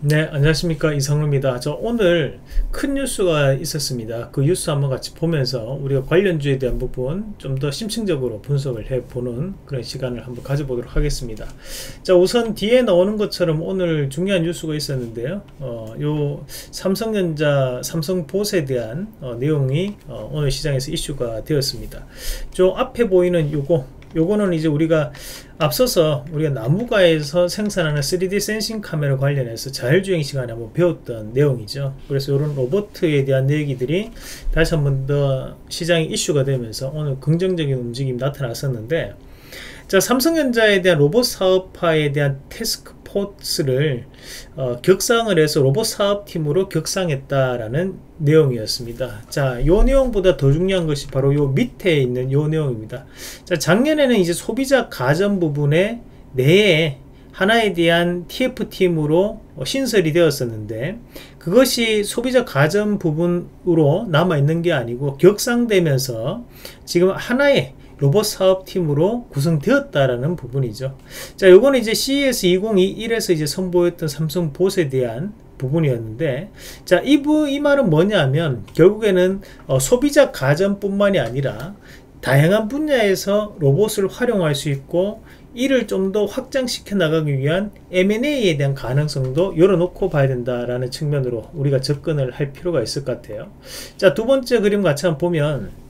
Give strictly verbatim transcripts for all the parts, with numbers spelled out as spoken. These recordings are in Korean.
네, 안녕하십니까. 이상루입니다. 저 오늘 큰 뉴스가 있었습니다. 그 뉴스 한번 같이 보면서 우리가 관련주에 대한 부분 좀 더 심층적으로 분석을 해보는 그런 시간을 한번 가져보도록 하겠습니다. 자, 우선 뒤에 나오는 것처럼 오늘 중요한 뉴스가 있었는데요. 어, 요 삼성전자, 삼성봇에 대한 어, 내용이 어, 오늘 시장에서 이슈가 되었습니다. 저 앞에 보이는 요거 요거는 이제 우리가 앞서서 우리가 나무가에서 생산하는 쓰리디 센싱 카메라 관련해서 자율주행 시간에 한번 배웠던 내용이죠. 그래서 이런 로봇에 대한 얘기들이 다시 한번 더 시장이 이슈가 되면서 오늘 긍정적인 움직임이 나타났었는데, 자, 삼성전자에 대한 로봇 사업화에 대한 태스크포스를 어, 격상을 해서 로봇 사업팀으로 격상했다라는 내용이었습니다. 자, 요 내용보다 더 중요한 것이 바로 요 밑에 있는 요 내용입니다. 자, 작년에는 이제 소비자 가전 부분에 내에 하나에 대한 티에프팀으로 신설이 되었었는데, 그것이 소비자 가전 부분으로 남아있는 게 아니고 격상되면서 지금 하나의 로봇 사업팀으로 구성되었다라는 부분이죠. 자, 요거는 이제 씨이에스 이천이십일에서 이제 선보였던 삼성봇에 대한 부분이었는데, 자, 이, 부, 이 말은 뭐냐면 결국에는 어, 소비자 가전뿐만이 아니라 다양한 분야에서 로봇을 활용할 수 있고 이를 좀 더 확장시켜 나가기 위한 엠 앤 에이에 대한 가능성도 열어놓고 봐야 된다라는 측면으로 우리가 접근을 할 필요가 있을 것 같아요. 자, 두 번째 그림 같이 한번 보면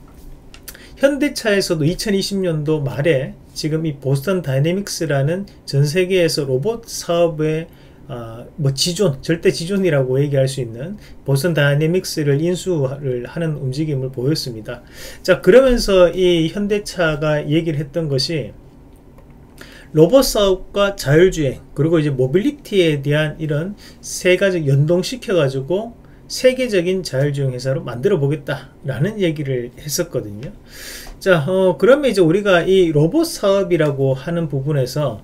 현대차에서도 이천이십 년도 말에 지금 이 보스턴 다이내믹스라는 전 세계에서 로봇 사업의 어, 뭐 지존, 절대 지존이라고 얘기할 수 있는 보스턴 다이내믹스를 인수를 하는 움직임을 보였습니다. 자, 그러면서 이 현대차가 얘기를 했던 것이 로봇 사업과 자율주행, 그리고 이제 모빌리티에 대한 이런 세 가지 연동시켜 가지고 세계적인 자율주행 회사로 만들어 보겠다라는 얘기를 했었거든요. 자, 어, 그러면 이제 우리가 이 로봇 사업이라고 하는 부분에서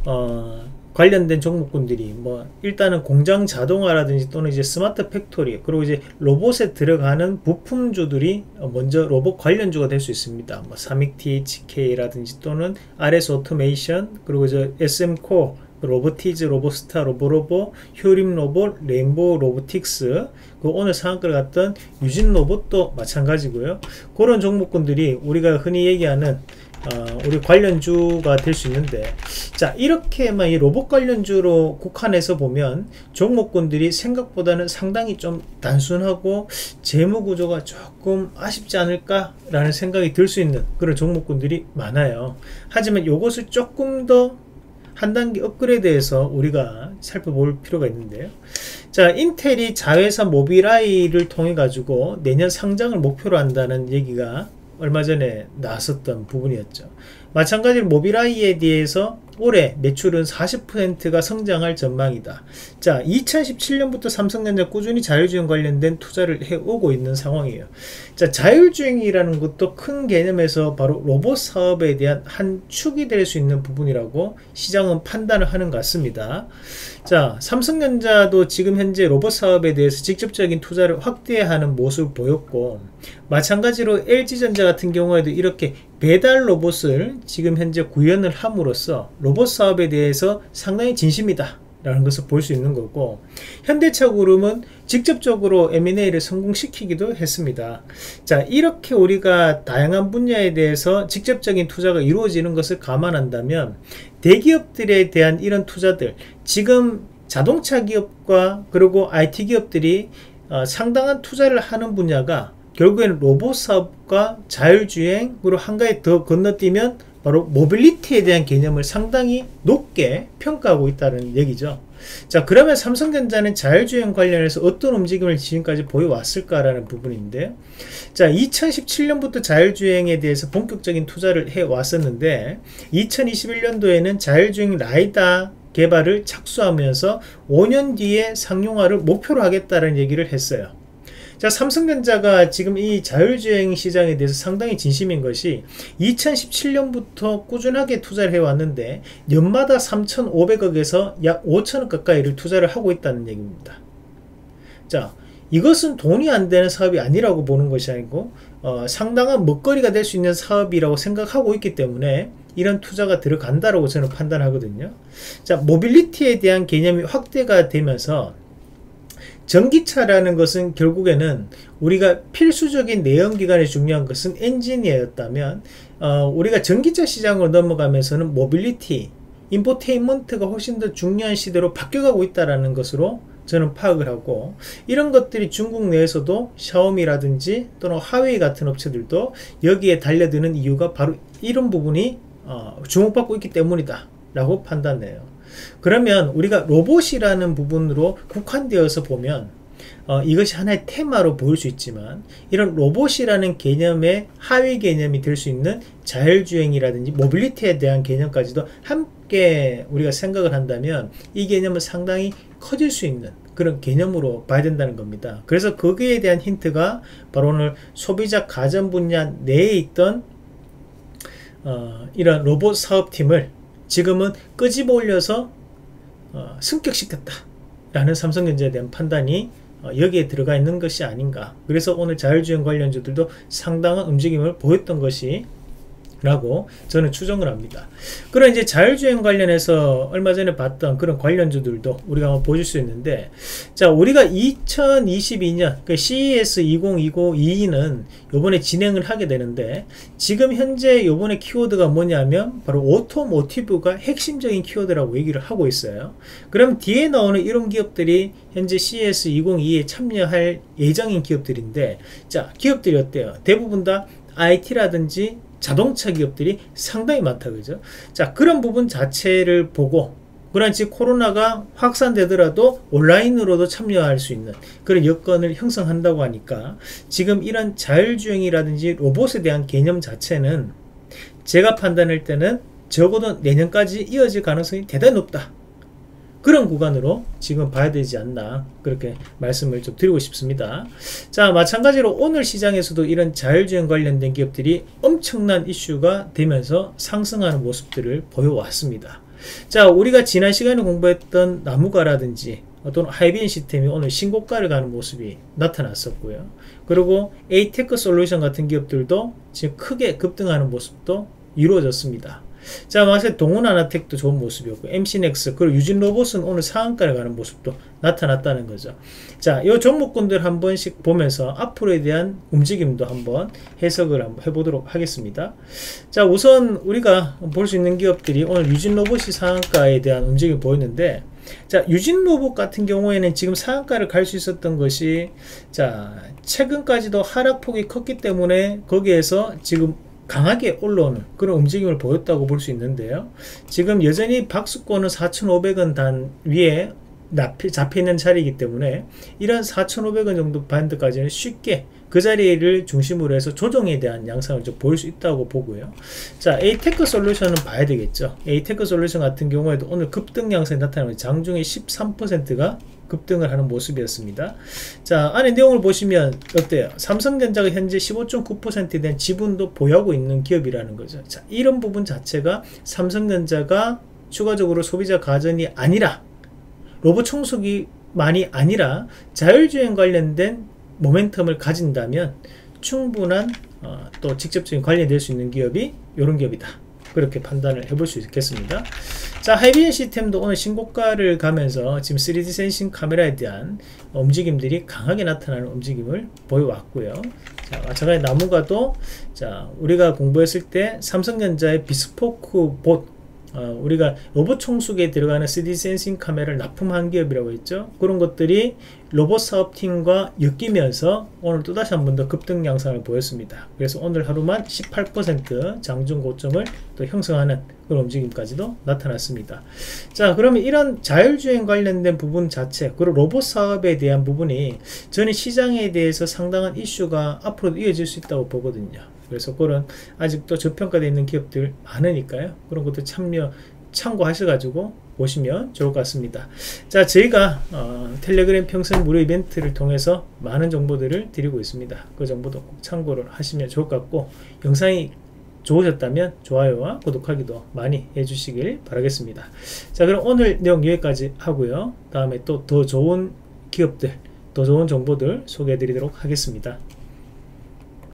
어, 관련된 종목군들이 뭐 일단은 공장 자동화라든지 또는 이제 스마트 팩토리, 그리고 이제 로봇에 들어가는 부품주들이 먼저 로봇 관련주가 될 수 있습니다. 뭐 사믹티 에이치케이라든지 또는 알에스 오토메이션, 그리고 이제 에스엠코, 로보티즈, 로보스타, 로보로보, 효림 로봇, 레인보우 로보틱스, 그 오늘 상한가를 갔던 유진 로봇도 마찬가지고요. 그런 종목군들이 우리가 흔히 얘기하는 어, 우리 관련주가 될 수 있는데, 자, 이렇게만 이 로봇 관련주로 국한해서 보면 종목군들이 생각보다는 상당히 좀 단순하고 재무구조가 조금 아쉽지 않을까 라는 생각이 들 수 있는 그런 종목군들이 많아요. 하지만 이것을 조금 더 한 단계 업그레이드해서 우리가 살펴볼 필요가 있는데요. 자, 인텔이 자회사 모빌아이를 통해 가지고 내년 상장을 목표로 한다는 얘기가 얼마 전에 나왔었던 부분이었죠. 마찬가지로 모빌아이에 대해서 올해 매출은 사십 퍼센트가 성장할 전망이다. 자, 이천십칠 년부터 삼성전자 꾸준히 자율주행 관련된 투자를 해오고 있는 상황이에요. 자, 자율주행이라는 것도 큰 개념에서 바로 로봇 사업에 대한 한 축이 될 수 있는 부분이라고 시장은 판단을 하는 것 같습니다. 자, 삼성전자도 지금 현재 로봇 사업에 대해서 직접적인 투자를 확대하는 모습을 보였고, 마찬가지로 엘지전자 같은 경우에도 이렇게 배달 로봇을 지금 현재 구현을 함으로써 로봇 사업에 대해서 상당히 진심이다 라는 것을 볼 수 있는 거고, 현대차 그룹은 직접적으로 엠 앤 에이를 성공시키기도 했습니다. 자, 이렇게 우리가 다양한 분야에 대해서 직접적인 투자가 이루어지는 것을 감안한다면 대기업들에 대한 이런 투자들, 지금 자동차 기업과 그리고 아이티 기업들이 어, 상당한 투자를 하는 분야가 결국에는 로봇 사업과 자율주행으로 한가에 더 건너뛰면 바로 모빌리티에 대한 개념을 상당히 높게 평가하고 있다는 얘기죠. 자, 그러면 삼성전자는 자율주행 관련해서 어떤 움직임을 지금까지 보여왔을까라는 부분인데, 자, 이천십칠 년부터 자율주행에 대해서 본격적인 투자를 해왔었는데 이천이십일 년도에는 자율주행 라이다 개발을 착수하면서 오 년 뒤에 상용화를 목표로 하겠다는 얘기를 했어요. 자, 삼성전자가 지금 이 자율주행 시장에 대해서 상당히 진심인 것이 이천십칠 년부터 꾸준하게 투자를 해왔는데 연마다 삼천오백억에서 약 오천억 가까이를 투자를 하고 있다는 얘기입니다. 자, 이것은 돈이 안 되는 사업이 아니라고 보는 것이 아니고 어, 상당한 먹거리가 될 수 있는 사업이라고 생각하고 있기 때문에 이런 투자가 들어간다라고 저는 판단하거든요. 자, 모빌리티에 대한 개념이 확대가 되면서 전기차라는 것은 결국에는 우리가 필수적인 내연기관에 중요한 것은 엔진이었다면 어, 우리가 전기차 시장으로 넘어가면서는 모빌리티, 인포테인먼트가 훨씬 더 중요한 시대로 바뀌어가고 있다는 것으로 저는 파악을 하고, 이런 것들이 중국 내에서도 샤오미라든지 또는 화웨이 같은 업체들도 여기에 달려드는 이유가 바로 이런 부분이 어, 주목받고 있기 때문이다 라고 판단해요. 그러면 우리가 로봇이라는 부분으로 국한되어서 보면 어, 이것이 하나의 테마로 보일 수 있지만, 이런 로봇이라는 개념의 하위 개념이 될 수 있는 자율주행이라든지 모빌리티에 대한 개념까지도 함께 우리가 생각을 한다면 이 개념은 상당히 커질 수 있는 그런 개념으로 봐야 된다는 겁니다. 그래서 거기에 대한 힌트가 바로 오늘 소비자 가전 분야 내에 있던 어, 이런 로봇 사업팀을 지금은 끄집어 올려서 어, 승격시켰다 라는 삼성전자에 대한 판단이 어, 여기에 들어가 있는 것이 아닌가. 그래서 오늘 자율주행 관련주들도 상당한 움직임을 보였던 것이 라고 저는 추정을 합니다. 그런 이제 자율주행 관련해서 얼마 전에 봤던 그런 관련주들도 우리가 한번 보실 수 있는데, 자, 우리가 이천이십이 년 그 씨이에스 이천이십이는 요번에 진행을 하게 되는데, 지금 현재 요번에 키워드가 뭐냐면 바로 오토모티브가 핵심적인 키워드라고 얘기를 하고 있어요. 그럼 뒤에 나오는 이런 기업들이 현재 씨이에스 이천이십이에 참여할 예정인 기업들인데, 자, 기업들이 어때요? 대부분 다 아이티라든지 자동차 기업들이 상당히 많다, 그죠? 자, 그런 부분 자체를 보고, 그렇지 코로나가 확산되더라도 온라인으로도 참여할 수 있는 그런 여건을 형성한다고 하니까, 지금 이런 자율주행이라든지 로봇에 대한 개념 자체는 제가 판단할 때는 적어도 내년까지 이어질 가능성이 대단히 높다, 그런 구간으로 지금 봐야 되지 않나, 그렇게 말씀을 좀 드리고 싶습니다. 자, 마찬가지로 오늘 시장에서도 이런 자율주행 관련된 기업들이 엄청난 이슈가 되면서 상승하는 모습들을 보여왔습니다. 자, 우리가 지난 시간에 공부했던 나무가라든지 또는 하이빈 시스템이 오늘 신고가를 가는 모습이 나타났었고요. 그리고 에이테크 솔루션 같은 기업들도 지금 크게 급등하는 모습도 이루어졌습니다. 자, 마찬가지로 동훈아나텍도 좋은 모습이었고, 엠씨넥스 그리고 유진로봇은 오늘 상한가를 가는 모습도 나타났다는 거죠. 자, 이 종목군들 한 번씩 보면서 앞으로에 대한 움직임도 한번 해석을 한번 해보도록 하겠습니다. 자, 우선 우리가 볼 수 있는 기업들이 오늘 유진로봇이 상한가에 대한 움직임을 보였는데, 자, 유진로봇 같은 경우에는 지금 상한가를 갈 수 있었던 것이, 자, 최근까지도 하락폭이 컸기 때문에 거기에서 지금 강하게 올라오는 그런 움직임을 보였다고 볼 수 있는데요. 지금 여전히 박스권은 사천오백 원 단 위에 잡혀있는 자리이기 때문에 이런 사천오백 원 정도 반드까지는 쉽게 그 자리를 중심으로 해서 조정에 대한 양상을 좀 보일 수 있다고 보고요. 자, 에이테크 솔루션은 봐야 되겠죠. 에이테크 솔루션 같은 경우에도 오늘 급등 양상이 나타나면 장중에 십삼 퍼센트가 급등을 하는 모습이었습니다. 자, 안에 내용을 보시면 어때요? 삼성전자가 현재 십오 점 구 퍼센트에 대한 지분도 보유하고 있는 기업이라는 거죠. 자, 이런 부분 자체가 삼성전자가 추가적으로 소비자 가전이 아니라 로봇 청소기만이 아니라 자율주행 관련된 모멘텀을 가진다면 충분한 어, 또 직접적인 관련이 될 수 있는 기업이 이런 기업이다, 그렇게 판단을 해볼 수 있겠습니다. 자, 하이비엔 시스템도 오늘 신고가를 가면서 지금 쓰리디 센싱 카메라에 대한 움직임들이 강하게 나타나는 움직임을 보여왔고요. 자, 마찬가지 나무가도, 자, 우리가 공부했을 때 삼성전자의 비스포크 봇, 어, 우리가 로봇 청소기에 들어가는 쓰리디 센싱 카메라를 납품한 기업이라고 했죠. 그런 것들이 로봇 사업팀과 엮이면서 오늘 또다시 한 번 더 급등 양상을 보였습니다. 그래서 오늘 하루만 십팔 퍼센트 장중 고점을 또 형성하는 그런 움직임까지도 나타났습니다. 자, 그러면 이런 자율주행 관련된 부분 자체, 그리고 로봇 사업에 대한 부분이 저는 시장에 대해서 상당한 이슈가 앞으로도 이어질 수 있다고 보거든요. 그래서 그런 아직도 저평가되어 있는 기업들 많으니까요. 그런 것도 참여 참고하셔가지고 보시면 좋을 것 같습니다. 자, 저희가 어, 텔레그램 평생 무료 이벤트를 통해서 많은 정보들을 드리고 있습니다. 그 정보도 꼭 참고를 하시면 좋을 것 같고, 영상이 좋으셨다면 좋아요와 구독하기도 많이 해주시길 바라겠습니다. 자, 그럼 오늘 내용 여기까지 하고요. 다음에 또 더 좋은 기업들, 더 좋은 정보들 소개해 드리도록 하겠습니다.